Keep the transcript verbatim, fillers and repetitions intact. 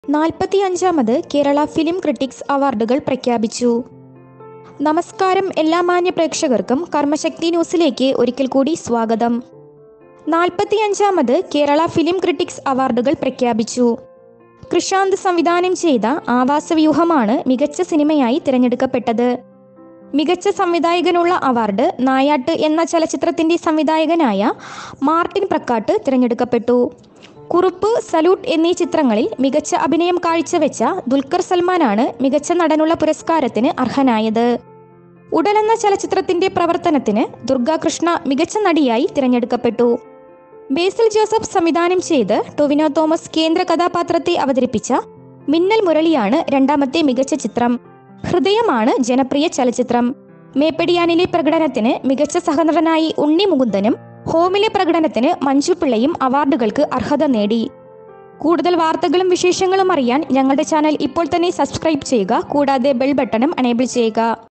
നാൽപ്പത്തിയഞ്ചാമത് Kerala film critics അവാർഡുകൾ പ്രഖ്യാപിച്ചു. നമസ്കാരം എല്ലാ മാന്യ പ്രേക്ഷകർക്കും കർമ്മശക്തി ന്യൂസിലേക്ക് ഒരിക്കൽ കൂടി സ്വാഗതം. നാൽപ്പത്തിയഞ്ചാമത് കേരള ഫിലിം ക്രിട്ടിക്സ് അവാർഡുകൾ പ്രഖ്യാപിച്ചു. കൃഷാന്ത് സംവിധാനം ചെയ്ത ആവാസവ്യൂഹമാണ് മികച്ച സിനിമയായി തിരഞ്ഞെടുക്കപ്പെട്ടത്. മികച്ച സംവിധായകനുള്ള അവാർഡ് നായാട്ട് എന്ന ചലച്ചിത്രത്തിന്റെ സംവിധായകനായ മാർട്ടിൻ പ്രക്കാട്ട് തിരഞ്ഞെടുക്കപ്പെട്ടു. കുറുപ്പ്, സല്യൂട്ട് എന്നീ ചിത്രങ്ങളിൽ മികച്ച അഭിനയം കാഴ്ചവെച്ച ദുൽഖർ സൽമാനാണ് മികച്ച നടനുള്ള പുരസ്കാരത്തിന് അർഹനായത്. ഉടൽ എന്ന ചലച്ചിത്രത്തിന്റെ പ്രവർത്തനത്തിന് ദുർഗ കൃഷ്ണ മികച്ച നടിയായി തിരഞ്ഞെടുക്കപ്പെട്ടു. ബേസിൽ ജോസഫ് സംവിധാനം ചെയ്ത് ടൊവിനോ തോമസ് കേന്ദ്ര കഥാപാത്രത്തെ അവതരിപ്പിച്ച മിന്നൽ മുരളിയാണ് രണ്ടാമത്തെ മികച്ച ചിത്രം. ഹൃദയമാണ് ജനപ്രിയ ചലച്ചിത്രം. മേപ്പടിയാനിലെ പ്രകടനത്തിന് മികച്ച സഹനടനായി ഉണ്ണി മുകുന്ദനും ഹോമിലെ പ്രകടനത്തിന് മഞ്ജുപിള്ളയും അവാർഡുകൾക്ക് അർഹത നേടി. കൂടുതൽ വാർത്തകളും വിശേഷങ്ങളും അറിയാൻ ഞങ്ങളുടെ ചാനൽ ഇപ്പോൾ തന്നെ സബ്സ്ക്രൈബ് ചെയ്യുക. കൂടാതെ ബെൽ ബട്ടണും എനേബിൾ ചെയ്യുക.